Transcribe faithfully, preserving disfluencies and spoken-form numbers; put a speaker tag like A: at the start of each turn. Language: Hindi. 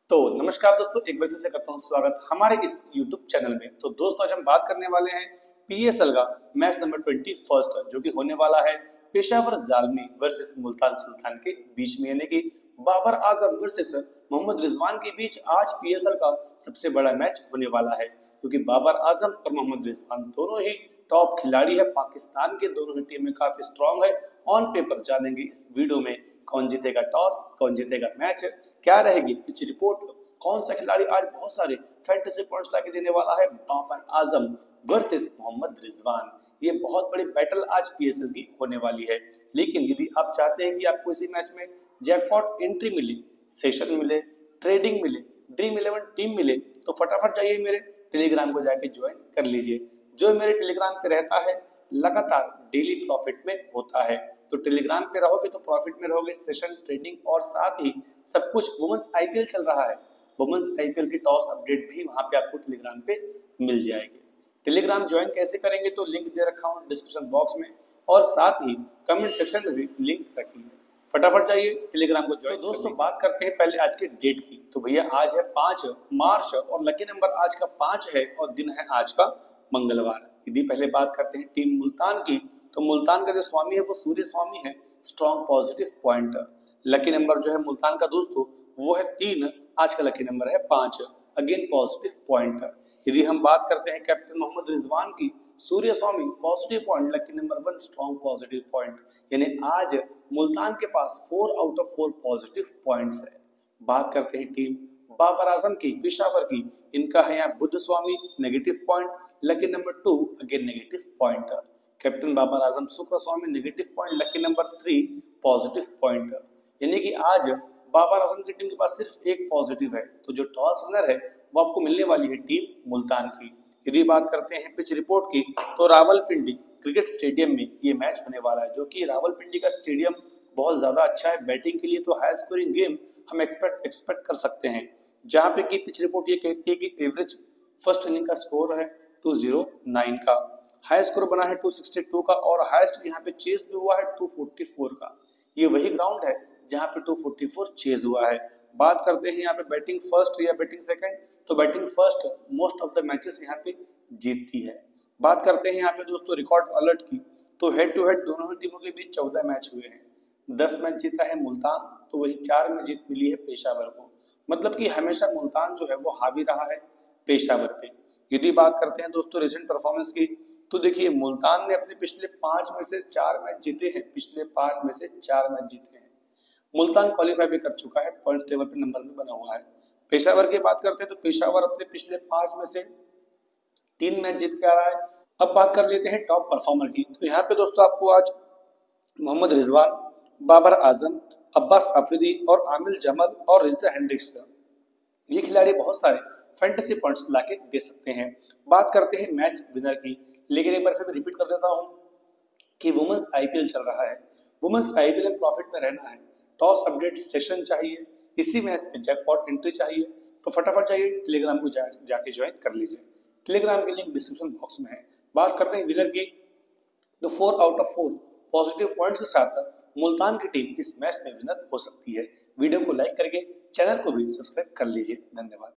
A: तो नमस्कार दोस्तों, एक बार फिर से करता हूँ स्वागत हमारे इस YouTube चैनल में। तो दोस्तों आज हम बात करने वाले हैं पीएसएल का मैच नंबर ट्वेंटी फर्स्ट जो कि होने वाला है पेशावर जालमी वर्सेस मुल्तान सुल्तान के बीच में, यानी कि बाबर आजम वर्सेस मोहम्मद रिजवान के बीच आज पीएसएल का सबसे बड़ा मैच होने वाला है, क्योंकि बाबर आजम और मोहम्मद रिजवान दोनों ही टॉप खिलाड़ी है। पाकिस्तान के दोनों ही टीमें काफी स्ट्रांग है। ऑन पेपर जानेंगे इस वीडियो में कौन जीतेगा टॉस, कौन जीतेगा मैच, क्या रहेगी पिच रिपोर्ट, कौन सा खिलाड़ी आज बहुत सारे फैंटेसी पॉइंट्स लाके देने वाला है, बाबर आजम वर्सेस मोहम्मद रिजवान। ये बहुत बड़ी बैटल आज पीएसएल की होने वाली है। लेकिन यदि आप चाहते हैं कि आपको इसी मैच में जैकपॉट एंट्री मिले, सेशन मिले, ट्रेडिंग मिले, ड्रीम इलेवन टीम मिले, तो फटाफट जाइए मेरे टेलीग्राम को जाके ज्वाइन कर लीजिए। जो मेरे टेलीग्राम पे रहता है लगातार डेली प्रॉफिट में होता है। तो टेलीग्राम पे रहोगे तो प्रॉफिट में रहोगे, सेशन, ट्रेडिंग और साथ ही सब कुछ। वुमेन्स आईपीएल चल रहा है, वुमेन्स आईपीएल की टॉस अपडेट भी वहां पे आपको टेलीग्राम पे मिल जाएगी। टेलीग्राम ज्वाइन कैसे करेंगे तो लिंक दे रखा हूँ डिस्क्रिप्शन बॉक्स में और साथ ही कमेंट सेक्शन में भी लिंक रखी है। फटाफट जाइए टेलीग्राम को ज्वाइन। तो दोस्तों बात करते हैं पहले आज के डेट की। तो भैया आज है पांच मार्च और लकी नंबर आज का पांच है और दिन है आज का मंगलवार। यदि पहले बात करते हैं टीम मुल्तान की, तो मुल्तान का जो स्वामी है वो सूर्य स्वामी है, strong positive point. Lucky number जो है मुल्तान का दोस्तों वो है तीन, आज का लकी नंबर है पांच, अगेन पॉजिटिव पॉइंट। यदि हम बात करते हैं कैप्टन मोहम्मद रिजवान की, सूर्य स्वामी positive point, lucky number one, strong positive point. यानी आज मुल्तान के पास four out of four positive points है। बात करते हैं टीम बाबर आजम की, पेशावर की, इनका है यहाँ बुद्ध स्वामी negative point, lucky number two, again negative point. Captain Babar Azam शुक्र स्वामी negative point, lucky number three, positive point. यानी कि आज बाबर आजम की टीम के पास सिर्फ एक पॉजिटिव है। तो जो टॉस विनर है वो आपको मिलने वाली है टीम मुल्तान की। यदि बात करते हैं पिच रिपोर्ट की, तो रावलपिंडी क्रिकेट स्टेडियम में ये मैच होने वाला है, जो कि रावलपिंडी का स्टेडियम बहुत ज्यादा अच्छा है बैटिंग के लिए। तो हाई स्कोरिंग गेम हम एक्सपेक्ट एक्सपेक्ट कर सकते हैं, जहां पे की पिच रिपोर्ट ये कहती है कि एवरेज फर्स्ट इनिंग का स्कोर है टू ज़ीरो नाइन का, हाई स्कोर बना है टू सिक्सटी टू का और हाईएस्ट यहाँ पे चेज भी हुआ है टू फोर्टी फोर का। ये वही ग्राउंड है जहाँ पे टू फोर्टी फोर चेज हुआ है। बात करते हैं यहाँ पे बैटिंग फर्स्ट या बैटिंग सेकंड, तो batting first most of the matches यहाँ पे जीतती है। बात करते हैं यहाँ पे दोस्तों रिकॉर्ड अलर्ट की, तो हेड टू हेड दोनों ही टीमों के बीच चौदह मैच हुए हैं, दस मैच जीता है मुल्तान, तो वही चार में जीत मिली है पेशावर को। मतलब कि हमेशा मुल्तान जो है वो हावी रहा है पेशावर पे। यदि बात करते हैं दोस्तों रिसेंट परफॉर्मेंस की, तो देखिए मुल्तान ने अपने पिछले पांच में से चार मैच जीते हैं, पिछले पांच में से चार मैच जीते हैं। मुल्तान क्वालिफाई भी कर चुका है, पॉइंट टेबल पे नंबर में बना हुआ है। पेशावर की बात करते हैं तो पेशावर अपने पिछले पांच में से तीन मैच जीत के आ रहा है। अब बात कर लेते हैं टॉप परफॉर्मर की, तो यहाँ पे दोस्तों आपको आज मोहम्मद रिजवान, बाबर आजम, अब्बास अफरीदी और आमिर जमल और रिजा हेंड्रिक्स, ये खिलाड़ी बहुत सारे फैंटेसी पॉइंट्स लाके दे सकते हैं। बात करते हैं मैच विनर की, लेकिन एक बार फिर रिपीट कर देता हूं कि वुमेन्स आईपीएल चल रहा है, वुमेन्स आईपीएल में प्रॉफिट में रहना है, टॉस अपडेट सेशन चाहिए, इसी मैच में जैकपॉट एंट्री चाहिए, तो फटाफट जाइए टेलीग्राम को जा, जाके ज्वाइन कर लीजिए। टेलीग्राम की लिंक डिस्क्रिप्शन बॉक्स में है। बात करते हैं विनर की, तो four out of four positive points के साथ मुल्तान की टीम इस मैच में विनर हो सकती है। वीडियो को लाइक करके चैनल को भी सब्सक्राइब कर लीजिए। धन्यवाद।